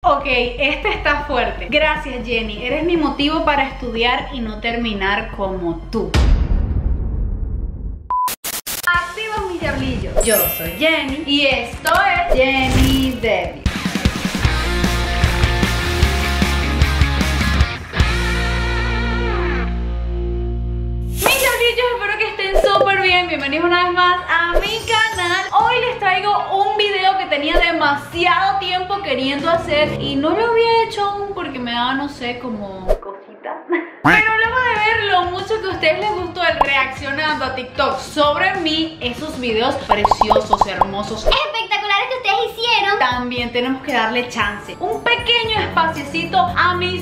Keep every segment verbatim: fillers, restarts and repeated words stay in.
Ok, este está fuerte. Gracias, Jenny. Eres mi motivo para estudiar y no terminar como tú. Activos mis diablillos. Yo soy Jenny y esto es Jenny Debbie. Mis diablillos, espero que estén súper bien. Bienvenidos una vez más a mi canal. Hoy les traigo un video que tenía demasiado tiempo queriendo hacer y no lo había hecho aún porque me daba, no sé, como cosita. Pero luego de ver lo mucho que a ustedes les gustó el reaccionando a TikTok sobre mí, esos videos preciosos, hermosos, espectaculares que ustedes hicieron, también tenemos que darle chance, un pequeño espaciecito a mis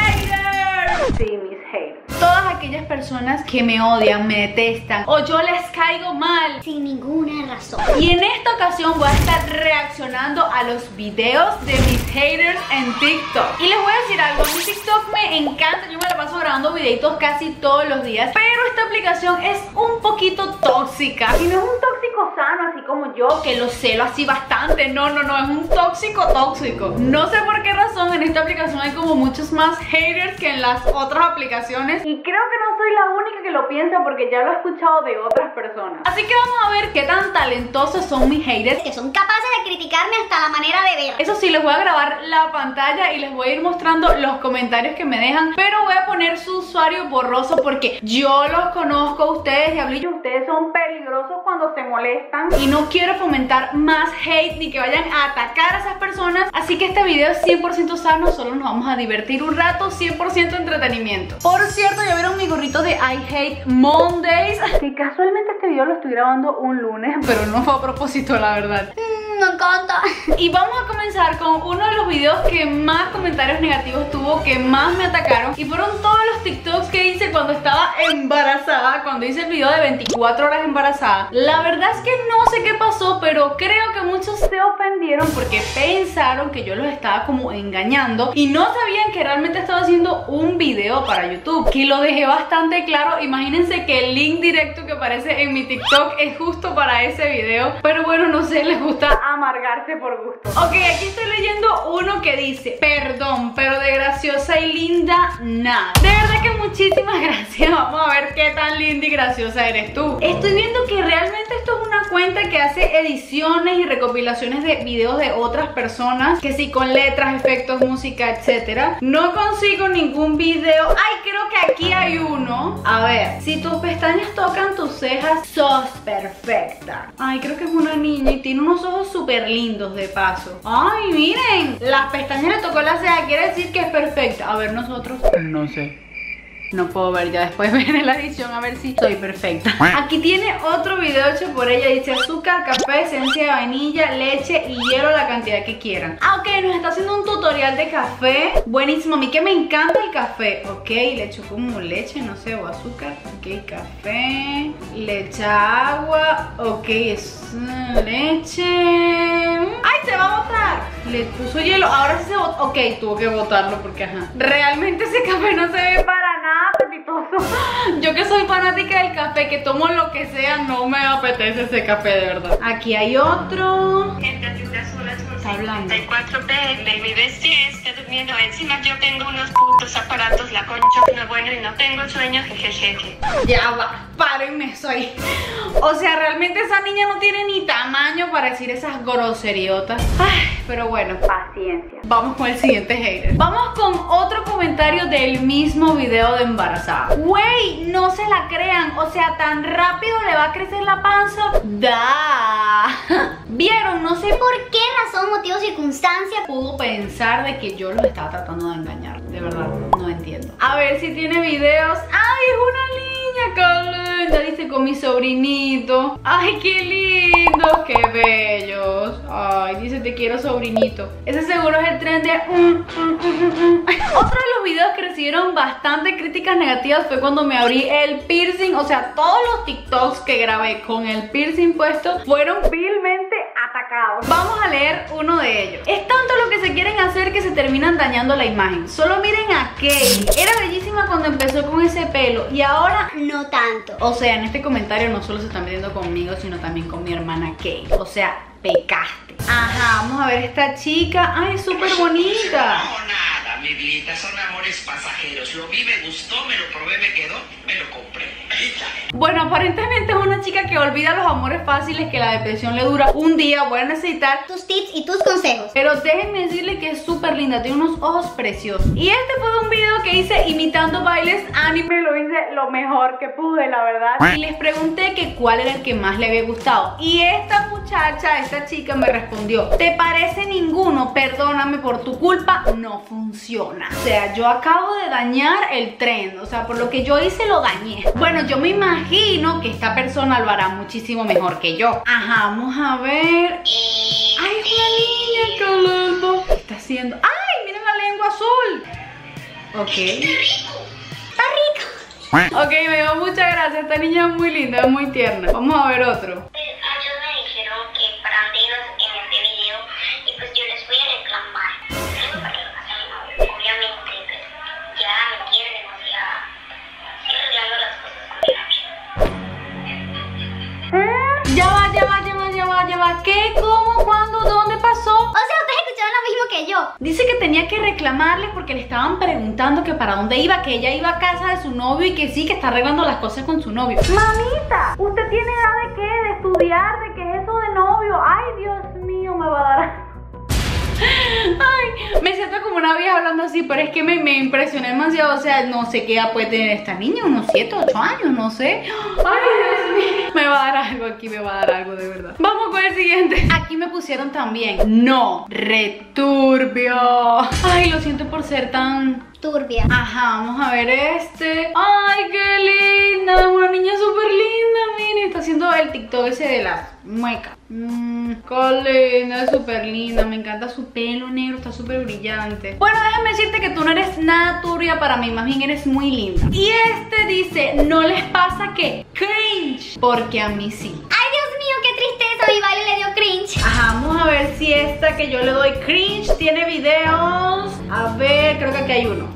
haters. Sí, mis haters. Todas aquellas personas que me odian, me detestan o yo les caigo mal sin ninguna razón. Y en esta ocasión voy a estar reaccionando a los videos de mis haters en TikTok. Y les voy a decir algo, mi TikTok me encanta, yo me la paso grabando videitos casi todos los días, pero esta aplicación es un poquito tóxica. Y no es un tóxico sano, así como yo, que lo celo así bastante. No, no, no, es un tóxico tóxico. No sé por qué razón en esta aplicación hay como muchos más haters que en las otras aplicaciones. Y creo que no soy la única que lo piensa porque ya lo he escuchado de otras personas. Así que vamos a ver qué tan talentosos son mis haters, que son capaces de criticarme hasta la manera de ver. Eso sí, les voy a grabar la pantalla y les voy a ir mostrando los comentarios que me dejan, pero voy a poner su usuario borroso porque yo los conozco a ustedes, diablillos. Ustedes son peligrosos cuando se molestan y no quiero fomentar más hate ni que vayan a atacar a esas personas. Así que este video es cien por ciento sano, solo nos vamos a divertir un rato, cien por ciento entretenimiento. Por cierto, ya vieron mi gorrito de I Hate Mondays, que casualmente este video lo estoy grabando un lunes, pero no fue a propósito, la verdad. Mm, me encanta. Y vamos a comenzar con uno de los videos que más comentarios negativos tuvo, que más me atacaron, y fueron todos los TikToks que hice cuando estaba embarazada, cuando hice el video de veinticuatro horas embarazada. La verdad es que no sé qué pasó, pero creo que muchos se ofendieron porque pensaron que yo los estaba como engañando y no sabían que realmente estaba haciendo un video para YouTube, que lo dejé bastante claro. Imagínense que el link directo que aparece en mi TikTok es justo para ese video, pero bueno, no sé, les gusta amargarse por gusto. Ok, aquí estoy leyendo uno que dice: perdón, pero de graciosa y linda, nada. De verdad que muchísimas gracias. Vamos a ver qué tan linda y graciosa eres tú. Estoy viendo que realmente esto es una cuenta que hace ediciones y recopilaciones de videos de otras personas, que sí, con letras, efectos, música, etcétera. No consigo ningún video. Ay, creo que aquí hay uno. A ver, si tus pestañas tocan tus cejas, sos perfecta. Ay, creo que es una niña y tiene unos ojos súper lindos de paso. Ay, miren, las pestañas le tocó la ceja, quiere decir que es perfecta. A ver, nosotros, no sé. No puedo ver, ya después ver en la edición a ver si soy perfecta. Aquí tiene otro video hecho por ella. Dice: azúcar, café, esencia de vainilla, leche y hielo, la cantidad que quieran. Ah, ok, nos está haciendo un tutorial de café. Buenísimo, a mí que me encanta el café. Ok, le echo como leche, no sé, o azúcar. Ok, café, le echa agua. Ok, es uh, leche. ¡Ay, se va a botar! Le puso hielo, ahora sí se botó. Ok, tuvo que botarlo porque ajá. Realmente ese café no se ve para nada apetitoso. Yo que soy fanática del café, que tomo lo que sea, no me apetece ese café de verdad. Aquí hay otro. Está hablando. cuatro B, baby bestie está durmiendo encima. Yo tengo unos putos aparatos, la concha, no bueno y no tengo sueño, jejeje. Ya va, párenme, soy. O sea, realmente esa niña no tiene ni tamaño para decir esas groseriotas. Ay, pero bueno, paciencia. Vamos con el siguiente hater. Vamos con otro comentario del mismo video de embarazada. Güey, no se la crean. O sea, tan rápido le va a crecer la panza. Da. ¿Vieron? No sé por qué razón, motivo, circunstancia pudo pensar de que yo los estaba tratando de engañar. De verdad, no entiendo. A ver si tiene videos. ¡Ay, es una niña! ¡Qué linda! Dice: con mi sobrinito. ¡Ay, qué lindos! ¡Qué bellos! Ay, dice: te quiero, sobrinito. Ese seguro es el tren de... Mm, mm, mm, mm. Otro de los videos que recibieron bastante críticas negativas fue cuando me abrí el piercing. O sea, todos los TikToks que grabé con el piercing puesto fueron vilmente atacados. Vamos a leer uno de ellos. Es tanto lo que se quieren hacer que se termina terminan dañando la imagen. Solo miren a Kay. Era bellísima cuando empezó con ese pelo y ahora no tanto. O sea, en este comentario no solo se están metiendo conmigo, sino también con mi hermana Kay. O sea, pecaste. Ajá, vamos a ver esta chica. Ay, es súper bonita. No, nada, mi vida, son amores pasajeros. Lo vi, me gustó, me lo probé, me quedó, me lo compré. Bueno, aparentemente es una chica que olvida los amores fáciles, que la depresión le dura un día. Voy a necesitar tus tips y tus consejos. Pero déjenme decirle que es súper linda, tiene unos ojos preciosos. Y este fue un video que hice imitando bailes anime. Lo hice lo mejor que pude, la verdad. Y les pregunté que cuál era el que más le había gustado. Y esta muchacha, esta chica me respondió: ¿te parece ninguno? Perdóname, por tu culpa no funciona. O sea, yo acabo de dañar el trend. O sea, por lo que yo hice lo dañé. Bueno, yo me imagino que esta persona lo hará muchísimo mejor que yo. Ajá, vamos a ver. Ay, es una niña, qué lindo. ¿Qué está haciendo? Ay, miren la lengua azul. Ok. Está rico. Está rico. Ok, me dio muchas gracias. Esta niña es muy linda, es muy tierna. Vamos a ver otro. Muchos me dijeron que para verlos en este video y pues yo les voy a reclamar. No para que lo pasen, no, obviamente, pues ya me quieren demasiado. Estoy arreglando las cosas con mi amiga. Ya va, ya va, ya va, ya va, ya va. ¿Qué? ¿Cómo? ¿Cuándo? ¿Dónde pasó? O sea, ustedes escucharon lo mismo que yo. Dice que tenía que reclamarle porque le estaban preguntando que para dónde iba, que ella iba a casa de su novio y que sí, que está arreglando las cosas con su novio. Mamita, ¿usted tiene edad de qué? ¿De estudiar? ¿De qué es eso de novio? Ay, Dios mío, me va a dar... Ay, me siento como una vieja hablando así, pero es que me, me impresioné demasiado. O sea, no sé qué edad puede tener esta niña, unos siete, ocho años, no sé. Ay, Dios mío, me va a dar algo aquí, me va a dar algo de verdad. Vamos con el siguiente. Aquí me pusieron también: no, returbio. Ay, lo siento por ser tan... turbia. Ajá, vamos a ver este. Ay, qué linda, una niña súper linda. Miren, está haciendo el TikTok ese de las muecas. Mmm, qué linda, es súper linda. Me encanta su pelo negro, está súper brillante. Bueno, déjame decirte que tú no eres nada turbia para mí, más bien eres muy linda. Y este dice: ¿no les pasa que cringe? Porque a mí sí. Ay, Dios mío, qué tristeza, mi baile le dio cringe. Ajá, vamos a ver si esta que yo le doy cringe tiene videos. A ver, creo que aquí hay uno.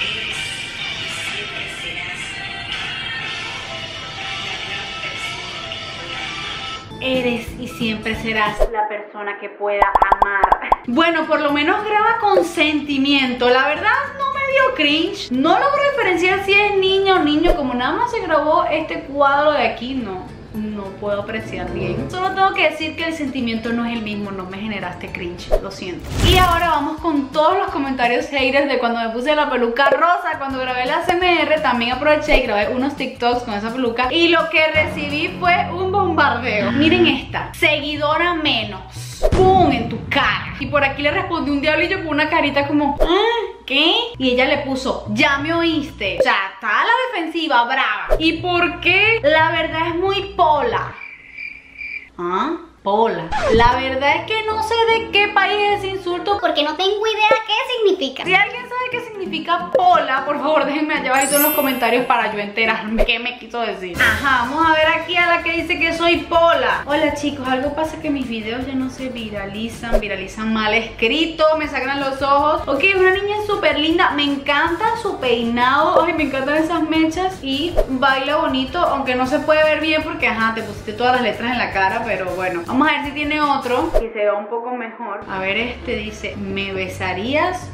Eres y siempre serás la persona que pueda amar. Bueno, por lo menos graba con sentimiento. La verdad no me dio cringe. No logro diferenciar si es niña o niño. Como nada más se grabó este cuadro de aquí, no No puedo apreciar bien. Solo tengo que decir que el sentimiento no es el mismo. No me generaste cringe, lo siento. Y ahora vamos con todos los comentarios haters de cuando me puse la peluca rosa. Cuando grabé la A S M R también aproveché y grabé unos TikToks con esa peluca. Y lo que recibí fue un bombardeo. Miren esta: seguidora menos. ¡Pum! En tu cara. Y por aquí le respondí un diablillo con una carita como... ¿Ah? ¿Qué? Y ella le puso: ya me oíste. O sea, está a la defensiva, brava. ¿Y por qué? La verdad es muy pola. ¿Ah? Pola. La verdad es que no sé de qué país es ese insulto, porque no tengo idea qué significa. Si alguien sabe qué significa pola, por favor déjenme allá abajo en los comentarios para yo enterarme qué me quiso decir. Ajá, vamos a ver aquí a la que dice que soy pola. Hola chicos, algo pasa que mis videos ya no se viralizan, viralizan mal escrito, me sangran los ojos. Ok, una niña súper linda, me encanta su peinado. Ay, me encantan esas mechas y baila bonito, aunque no se puede ver bien porque ajá, te pusiste todas las letras en la cara, pero bueno. Vamos a ver si tiene otro y se ve un poco mejor. A ver, este dice: ¿me besarías?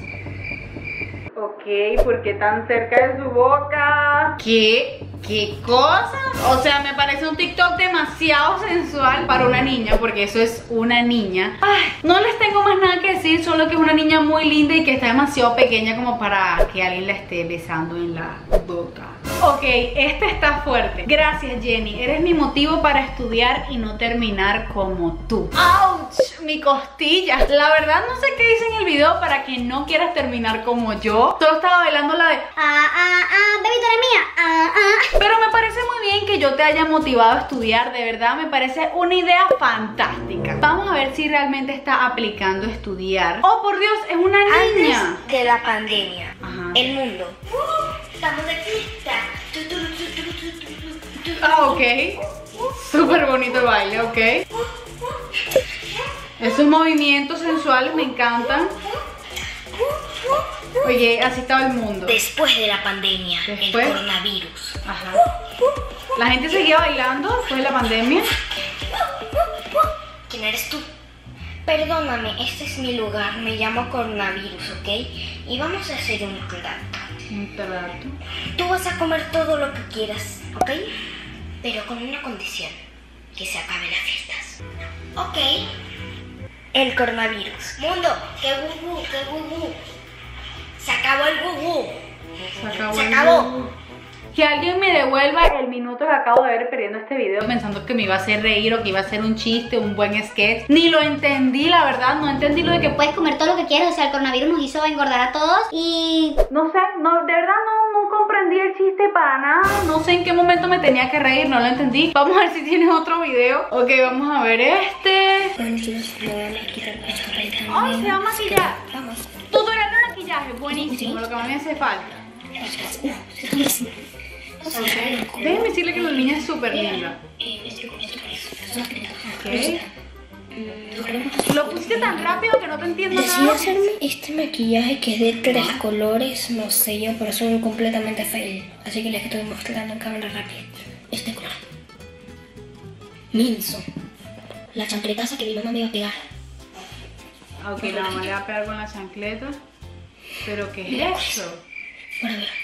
Ok, ¿por qué tan cerca de su boca? ¿Qué? ¿Qué cosa? O sea, me parece un TikTok demasiado sensual para una niña, porque eso es una niña. Ay, no les tengo más nada que decir, solo que es una niña muy linda y que está demasiado pequeña como para que alguien la esté besando en la boca. Ok, este está fuerte. Gracias, Jenny. Eres mi motivo para estudiar y no terminar como tú. ¡Auch! Mi costilla. La verdad no sé qué hice en el video para que no quieras terminar como yo. Solo estaba bailando la de... Ah, ah, ah, baby, tú eres mía. Ah, ah. Pero me parece muy bien que yo te haya motivado a estudiar. De verdad, me parece una idea fantástica. Vamos a ver si realmente está aplicando estudiar. ¡Oh, por Dios! Es una niña. Antes de la pandemia, Ajá. el mundo. Estamos aquí. Ah, ok. Súper bonito el baile, ok. Esos movimientos sensuales me encantan. Oye, así estaba el mundo. Después de la pandemia, Después. el coronavirus. Ajá. La gente seguía bailando después de la pandemia. ¿Quién eres tú? Perdóname, este es mi lugar. Me llamo coronavirus, ¿ok? Y vamos a hacer un trato. Un trato. Tú vas a comer todo lo que quieras, ¿ok? Pero con una condición. Que se acaben las fiestas. Ok. El coronavirus. Mundo, que gugu, que gugu. Se acabó el gugu. Se acabó. Se el acabó. video. Que alguien me devuelva el minuto que acabo de ver perdiendo este video pensando que me iba a hacer reír o que iba a ser un chiste, un buen sketch. Ni lo entendí, la verdad, no entendí lo de que Puedes comer todo lo que quieras, o sea, el coronavirus nos hizo engordar a todos y... no sé, no, de verdad no, no comprendí el chiste para nada. No sé en qué momento me tenía que reír, no lo entendí. Vamos a ver si tienes otro video. Ok, vamos a ver este. Bueno, chicos, me voy a quitar esta carita. Ay, se va a maquillar. Vamos. Tutorial de maquillaje, buenísimo, lo que a mí me hace falta. Déjenme decirle que la niña es súper linda. Ok. Lo pusiste tan rápido que no te entiendo Decidí nada. hacerme este maquillaje que es de tres colores, no sé yo, pero son completamente fail. Así que les estoy mostrando en cámara rápida. Este color. Minso. La chancletaza que mi mamá me iba a pegar. Ok, la mamá le va a pegar con la chancleta. ¿Pero qué es eso? Para ver.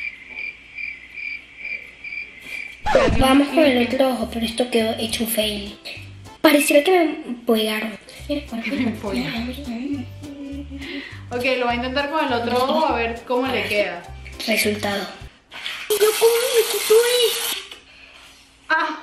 Vamos con el otro ojo, pero esto quedó hecho un fail. Pareciera que me pegaron. Mira, por Que me empollaron. Ok, lo voy a intentar con el otro ojo a ver cómo le queda. Resultado. ¿Y yo cómo me quito esto? Ah.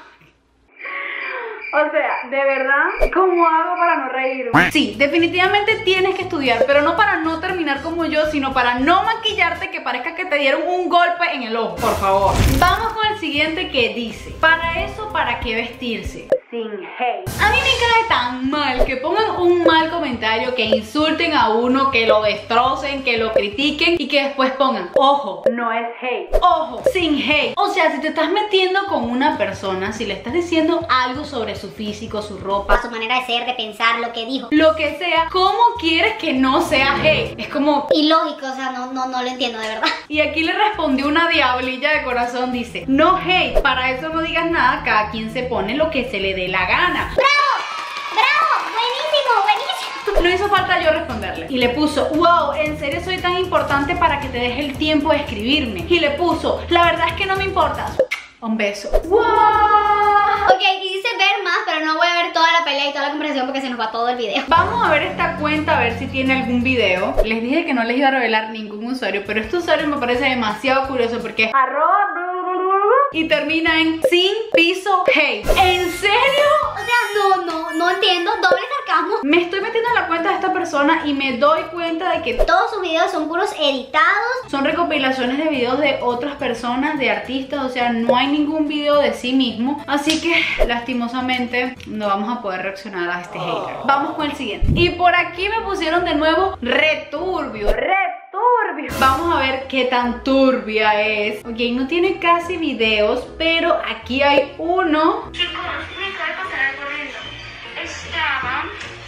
O sea, de verdad, ¿cómo hago para no reírme? Sí, definitivamente tienes que estudiar, pero no para no terminar como yo, sino para no maquillarte que parezca que te dieron un golpe en el ojo, por favor. Vamos con el siguiente que dice: para eso, ¿para qué vestirse? Sin hate. A mí me cae tan mal que pongan un mal comentario, que insulten a uno, que lo destrocen, que lo critiquen y que después pongan: ojo, no es hate. Ojo, sin hate. O sea, si te estás metiendo con una persona, si le estás diciendo algo sobre su físico, su ropa, su manera de ser, de pensar, lo que dijo. lo que sea, ¿cómo quieres que no sea hate? Es como... Ilógico, o sea, no, no, no lo entiendo de verdad. Y aquí le respondió una diablilla de corazón, dice: no hate, para eso no digas nada, cada quien se pone lo que se le dé la gana. ¡Bravo! ¡Bravo! ¡Buenísimo! ¡Buenísimo! No hizo falta yo responderle. Y le puso: wow, ¿en serio soy tan importante para que te deje el tiempo de escribirme? Y le puso: la verdad es que no me importas. Un beso. ¡Wow! Ok, y dice ver más, pero no voy a ver toda la pelea y toda la conversación porque se nos va todo el video. Vamos a ver esta cuenta a ver si tiene algún video. Les dije que no les iba a revelar ningún usuario, pero este usuario me parece demasiado curioso porque es arroba y termina en sin piso hate. ¿En serio? O sea, no, no, no entiendo. Doble sarcasmo. Me estoy metiendo en la cuenta de esta persona y me doy cuenta de que Todos sus videos son puros editados. son recopilaciones de videos de otras personas, de artistas. O sea, no hay ningún video de sí mismo. Así que lastimosamente no vamos a poder reaccionar a este hater. Vamos con el siguiente. Y por aquí me pusieron de nuevo returbio, returbio. Vamos a ver qué tan turbia es. Ok, no tiene casi videos, pero aquí hay uno. Chicos, me acabo de pasar algo lindo. Estaba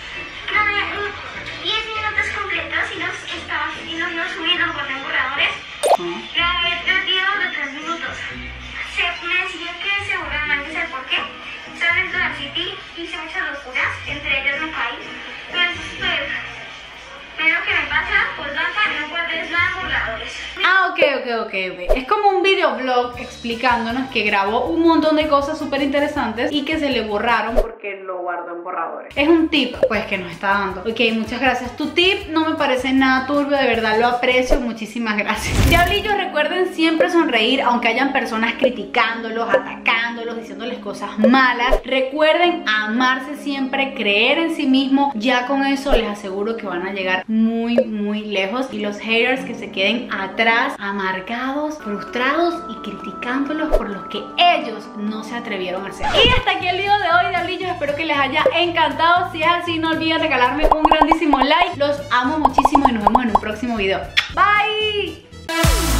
diez minutos completos y los estaba y los no subiendo con los borradores. Grabé tres videos de tres minutos. Se me decía que seguramente sé por qué. Estaba en Dollar City, hice muchas locuras, entre ellas me caí. Pero pues, pero lo que me pasa, pues acá no guardes nada borradores. Ah, ok, ok, ok, ok. Es como un videoblog explicándonos que grabó un montón de cosas súper interesantes y que se le borraron porque lo guardó en borradores. Es un tip, pues, que nos está dando. Ok, muchas gracias. Tu tip no me parece nada turbio, de verdad lo aprecio. Muchísimas gracias. Diablillos, recuerden siempre sonreír, aunque hayan personas criticándolos, atacándolos, diciéndoles cosas malas. Recuerden amarse siempre, creer en sí mismo. Ya con eso les aseguro que van a llegar muy, muy lejos. Y los haters que se queden atrás, amargados, frustrados y criticándolos por los que ellos no se atrevieron a hacer. Y hasta aquí el video de hoy, diablillos. Espero que les haya encantado. Si es así, no olviden regalarme un grandísimo like. Los amo muchísimo y nos vemos en un próximo video. Bye.